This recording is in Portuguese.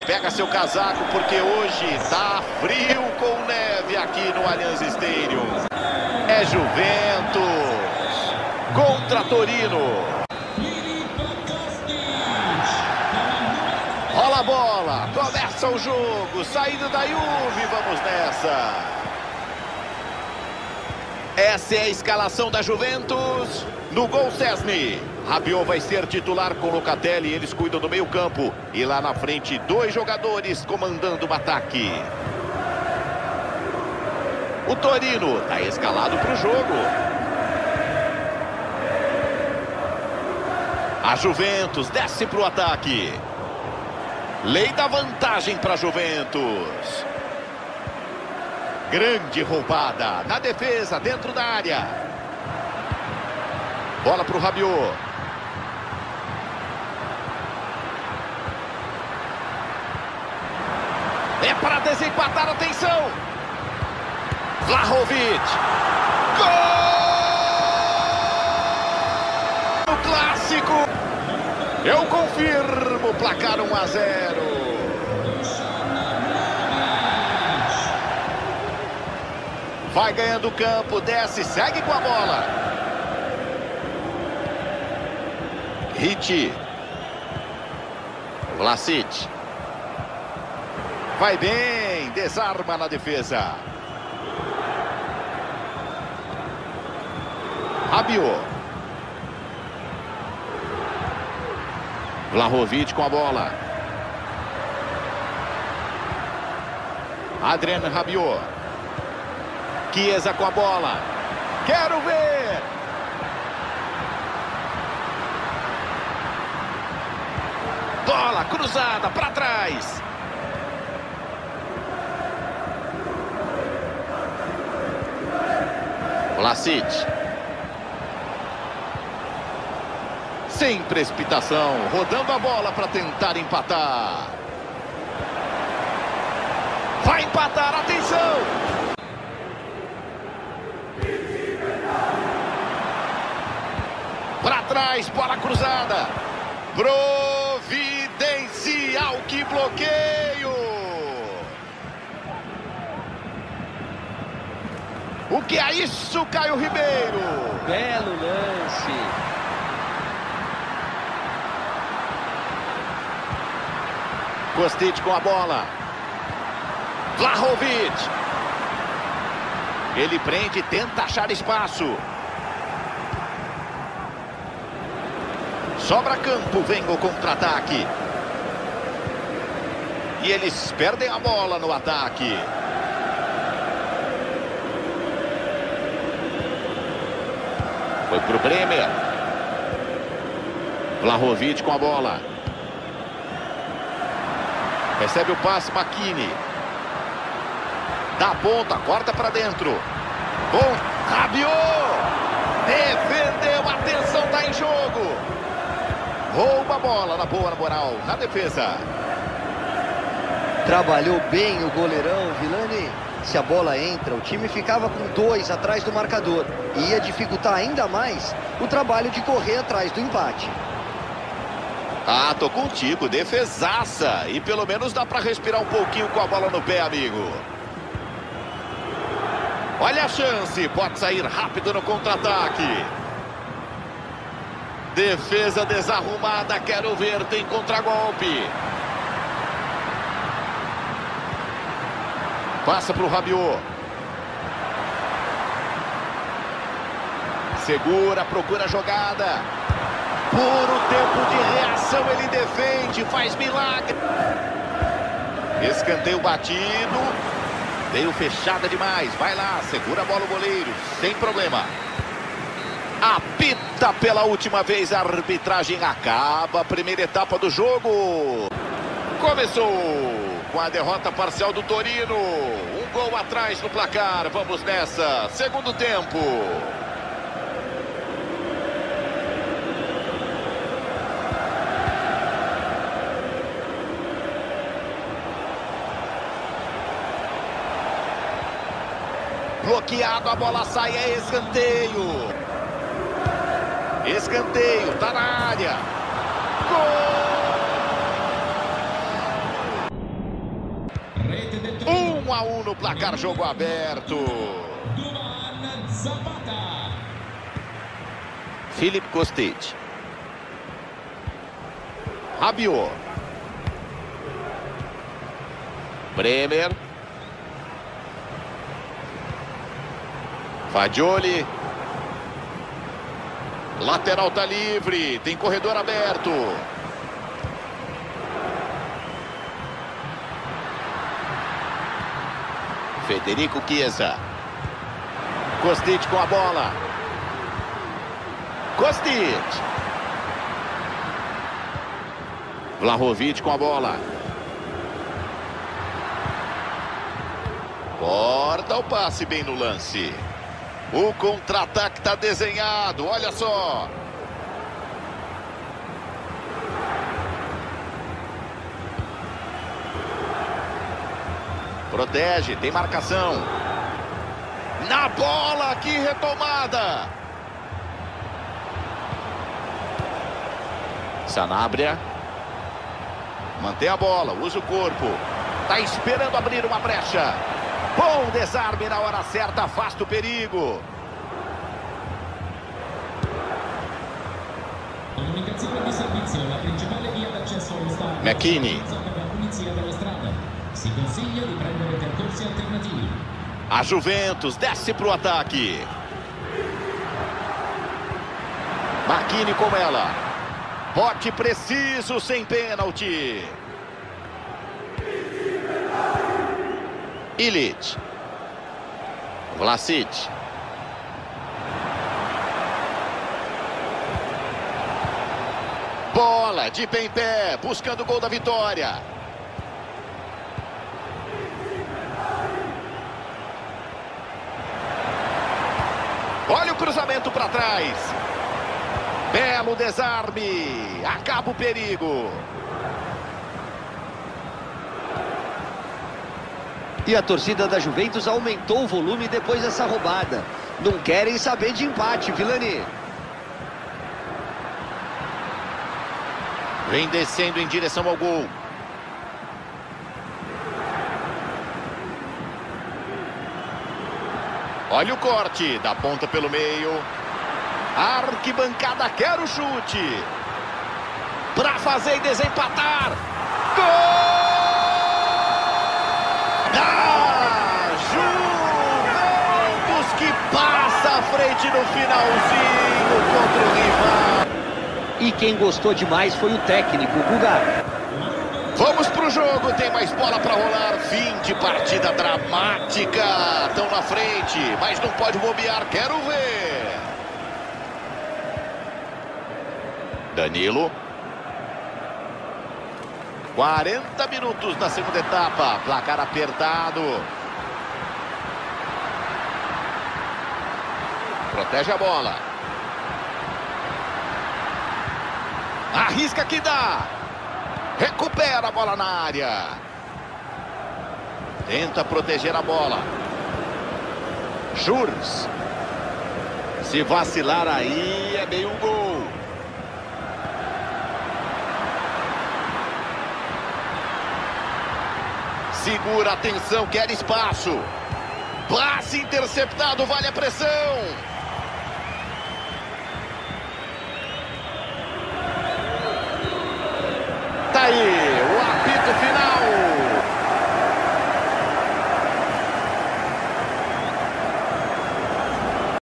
Pega seu casaco porque hoje tá frio com neve aqui no Allianz Stadium. É Juventus contra Torino. Rola a bola, começa o jogo, saindo da Juve, vamos nessa. Essa é a escalação da Juventus. No gol, Szczęsny. Rabiot vai ser titular com Locatelli, eles cuidam do meio campo. E lá na frente, dois jogadores comandando o ataque. O Torino está escalado para o jogo. A Juventus desce para o ataque. Lei da vantagem para a Juventus. Grande roubada na defesa, dentro da área. Bola para o Rabiot. É para desempatar, atenção. Vlahovic. Gol! O clássico. Eu confirmo, placar 1-0. Vai ganhando o campo, desce, segue com a bola. Hit. Vlasic. Vai bem, desarma na defesa. Rabiot. Vlahovic com a bola. Adrien Rabiot. Chiesa com a bola. Quero ver! Bola cruzada para trás. Vlasic. Sem precipitação, rodando a bola para tentar empatar. Vai empatar, atenção! Para trás, bola cruzada. Providencial, que bloqueio! O que é isso, Caio Ribeiro? Belo lance. Kostic com a bola. Vlahovic. Ele prende e tenta achar espaço. Sobra campo, vem o contra-ataque. E eles perdem a bola no ataque. Foi pro Bremer. Vlahovic com a bola. Recebe o passe, McKinney. Dá a ponta, corta para dentro. Bom, Rabiot. Defendeu, atenção, tá em jogo. Rouba a bola na boa, na moral, na defesa. Trabalhou bem o goleirão, Villani. Se a bola entra, o time ficava com 2 atrás do marcador. E ia dificultar ainda mais o trabalho de correr atrás do empate. Ah, tô contigo, defesaça. E pelo menos dá pra respirar um pouquinho com a bola no pé, amigo. Olha a chance, pode sair rápido no contra-ataque. Defesa desarrumada, quero ver, tem contragolpe. Passa pro Rabiot. Segura, procura a jogada. Puro tempo de reação, ele defende, faz milagre. Escanteio batido. Veio fechada demais, vai lá, segura a bola o goleiro, sem problema. Apita pela última vez, a arbitragem acaba a primeira etapa do jogo. Começou com a derrota parcial do Torino. Um gol atrás no placar, vamos nessa, segundo tempo. Bloqueado, a bola sai, é escanteio. Escanteio, tá na área. Gol! 1 a 1 no placar, jogo aberto. Filip Kostic. Rabiot. Bremer. Fagioli. Lateral tá livre, tem corredor aberto. Federico Chiesa. Kostic com a bola. Kostic. Vlahovic com a bola. Corta o passe bem no lance. O contra-ataque está desenhado, olha só. Protege, tem marcação. Na bola, que retomada. Sanabria. Mantém a bola, usa o corpo. Está esperando abrir uma brecha. Bom desarme na hora certa, afasta o perigo. McKennie. A Juventus desce para o ataque. McKennie com ela. Bote preciso, sem pênalti. Ilic. Vlasic. Bola de pé em pé, buscando o gol da vitória. Olha o cruzamento para trás. Belo desarme. Acaba o perigo. E a torcida da Juventus aumentou o volume depois dessa roubada. Não querem saber de empate, Vilani. Vem descendo em direção ao gol. Olha o corte, da ponta pelo meio. Arquibancada quer o chute. Para fazer e desempatar. Gol! Juventus que passa à frente no finalzinho contra o rival. E quem gostou demais foi o técnico, Guga. Vamos pro jogo, tem mais bola para rolar. Fim de partida dramática. Estão na frente, mas não pode bobear, quero ver. Danilo. 40 minutos na segunda etapa, placar apertado. Protege a bola. Arrisca que dá. Recupera a bola na área. Tenta proteger a bola. Jurs. Se vacilar aí, é meio um gol. Segura a atenção, quer espaço. Passe interceptado, vale a pressão.